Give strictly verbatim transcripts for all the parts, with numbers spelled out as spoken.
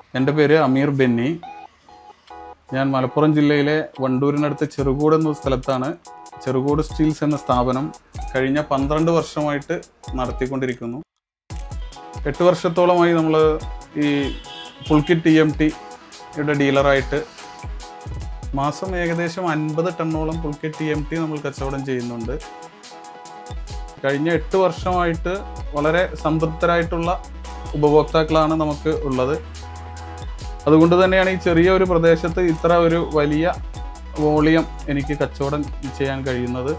എൻ്റെ പേര് അമീർ ബെന്നി. ഞാൻ മലപ്പുറം ജില്ലയിലെ വണ്ടൂരിനടുത്ത് ചെറുകോട് എന്ന സ്ഥലത്താണ് ചെറുകോട് സ്റ്റീൽസ് എന്ന സ്ഥാപനം കഴിഞ്ഞ പന്ത്രണ്ട് വർഷമായിട്ട് നടത്തിക്കൊണ്ടിരിക്കുന്നു. എട്ട് വർഷത്തോളമായി നമ്മൾ ഈ പുൾക്കിറ്റ് ടി എം ടിയുടെ ഡീലറായിട്ട് മാസം ഏകദേശം അൻപത് ടണ്ണോളം പുൾക്കിറ്റ് ടി എം ടി നമ്മൾ കച്ചവടം ചെയ്യുന്നുണ്ട്. കഴിഞ്ഞ എട്ട് വർഷമായിട്ട് വളരെ സംതൃപ്തരായിട്ടുള്ള ഉപഭോക്താക്കളാണ് നമുക്ക് ഉള്ളത്. അതുകൊണ്ട് തന്നെയാണ് ഈ ചെറിയ ഒരു പ്രദേശത്ത് ഇത്ര ഒരു വലിയ വോളിയം എനിക്ക് കച്ചവടം ചെയ്യാൻ കഴിയുന്നത്.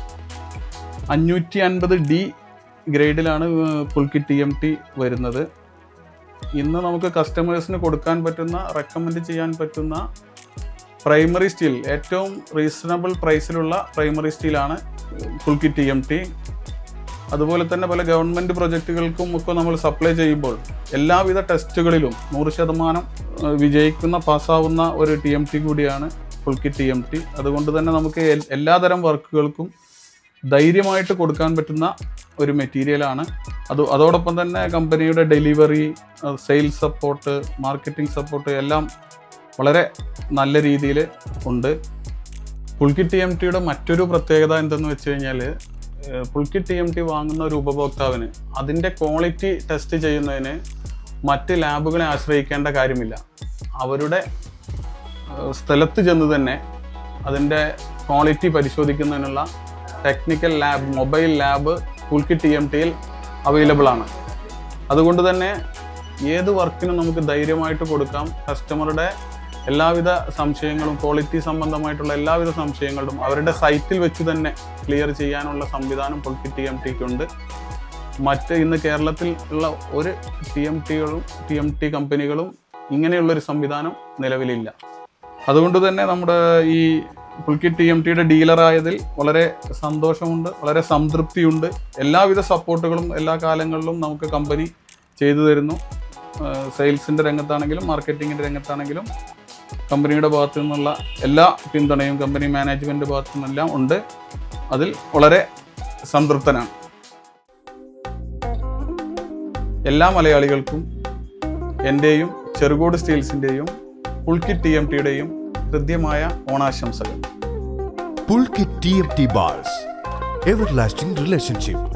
അഞ്ഞൂറ്റി അൻപത് ഡി ഗ്രേഡിലാണ് പുൾക്കിറ്റ് ടി എം ടി വരുന്നത്. ഇന്ന് നമുക്ക് കസ്റ്റമേഴ്സിന് കൊടുക്കാൻ പറ്റുന്ന, റെക്കമെൻഡ് ചെയ്യാൻ പറ്റുന്ന പ്രൈമറി സ്റ്റീൽ, ഏറ്റവും റീസണബിൾ പ്രൈസിലുള്ള പ്രൈമറി സ്റ്റീലാണ് പുൾക്കിറ്റ് ടി എം ടി. അതുപോലെ തന്നെ പല ഗവൺമെൻറ് പ്രൊജക്റ്റുകൾക്കും ഒക്കെ നമ്മൾ സപ്ലൈ ചെയ്യുമ്പോൾ എല്ലാവിധ ടെസ്റ്റുകളിലും നൂറ് ശതമാനം വിജയിക്കുന്ന പാസ്സാവുന്ന ഒരു ടി എം ടി കൂടിയാണ് പുൾക്കിറ്റ് ടി എം ടി. അതുകൊണ്ട് തന്നെ നമുക്ക് എല്ലാതരം വർക്കുകൾക്കും ധൈര്യമായിട്ട് കൊടുക്കാൻ പറ്റുന്ന ഒരു മെറ്റീരിയലാണ്. അത് അതോടൊപ്പം തന്നെ കമ്പനിയുടെ delivery, sales support, marketing support എല്ലാം വളരെ നല്ല രീതിയിൽ ഉണ്ട്. പുൾക്കിറ്റ് ടി എം ടിയുടെ മറ്റൊരു പ്രത്യേകത എന്തെന്ന് വെച്ച് കഴിഞ്ഞാൽ, പുൾക്കിറ്റ് ടി എം ടി വാങ്ങുന്ന ഒരു ഉപഭോക്താവിന് അതിൻ്റെ ക്വാളിറ്റി ടെസ്റ്റ് ചെയ്യുന്നതിന് മറ്റ് ലാബുകളെ ആശ്രയിക്കേണ്ട കാര്യമില്ല. അവരുടെ സ്ഥലത്ത് ചെന്ന് തന്നെ അതിൻ്റെ ക്വാളിറ്റി പരിശോധിക്കുന്നതിനുള്ള technical lab, mobile lab Pulkit T M ടിയിൽ അവൈലബിൾ ആണ്. അതുകൊണ്ട് തന്നെ ഏത് വർക്കിനും നമുക്ക് ധൈര്യമായിട്ട് കൊടുക്കാം. കസ്റ്റമറുടെ എല്ലാവിധ സംശയങ്ങളും, ക്വാളിറ്റി സംബന്ധമായിട്ടുള്ള എല്ലാവിധ സംശയങ്ങളും അവരുടെ സൈറ്റിൽ വെച്ച് തന്നെ ക്ലിയർ ചെയ്യാനുള്ള സംവിധാനം പുൾക്കിറ്റ് ടി എം ടിക്കുണ്ട്. മറ്റ് ഇന്ന് കേരളത്തിൽ ഉള്ള ഒരു ടി എം ടികളും ടി എം ടി കമ്പനികളും ഇങ്ങനെയുള്ളൊരു സംവിധാനം നിലവിലില്ല. അതുകൊണ്ട് തന്നെ നമ്മുടെ ഈ പുൾക്കിറ്റ് ടി എം ടിയുടെ ഡീലറായതിൽ വളരെ സന്തോഷമുണ്ട്, വളരെ സംതൃപ്തിയുണ്ട്. എല്ലാവിധ സപ്പോർട്ടുകളും എല്ലാ കാലങ്ങളിലും നമുക്ക് കമ്പനി ചെയ്തു തരുന്നു. സെയിൽസിൻ്റെ രംഗത്താണെങ്കിലും മാർക്കറ്റിങ്ങിൻ്റെ രംഗത്താണെങ്കിലും കമ്പനിയുടെ ഭാഗത്തു നിന്നുള്ള എല്ലാ പിന്തുണയും കമ്പനി മാനേജ്മെൻറ്റ് ഭാഗത്തു നിന്നെല്ലാം ഉണ്ട്. അതിൽ വളരെ സംതൃപ്തനാണ്. എല്ലാ മലയാളികൾക്കും എൻ്റെയും ചെറുകോട് സ്റ്റീൽസിൻ്റെയും പുൾക്കിറ്റ് ടി എം ടിയുടെയും ഹൃദ്യമായ ഓണാശംസകൾ. Pulkit T M T bars, everlasting relationship.